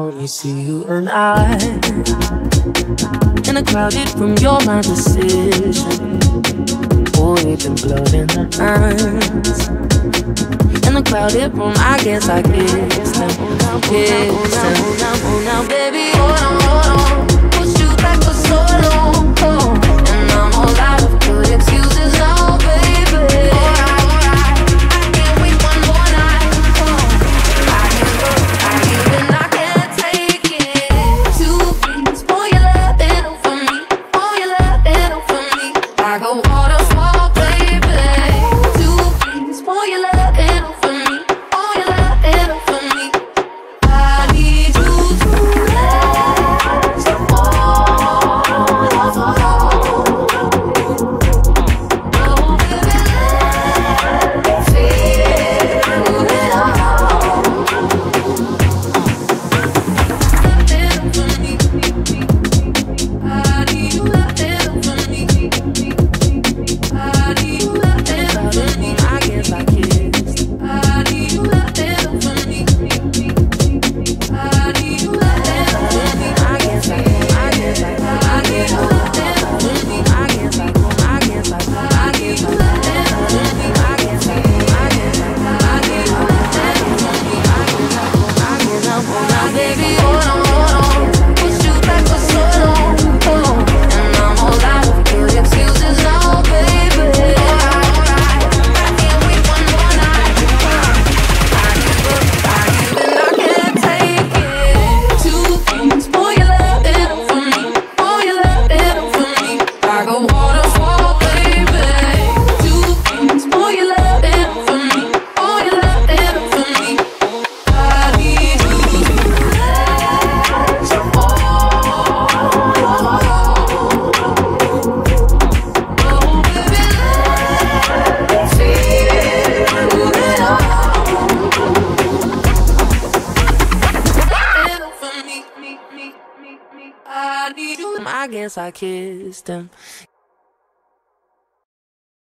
only see you and I in a crowded room, you're my decision. We've been blood in the eyes. In a crowded room, I guess I kissed them. Now, baby, hold on. Push you back for so long, and I'm all out of good excuses now, baby. Alright, I can't wait one more night. I can't take it. 2 weeks, pour your love in for me, pour your love in for me. Like a waterfall, baby. 2 weeks, pour your love in for me, pour your love in for me. I need you to rest I guess I kissed him.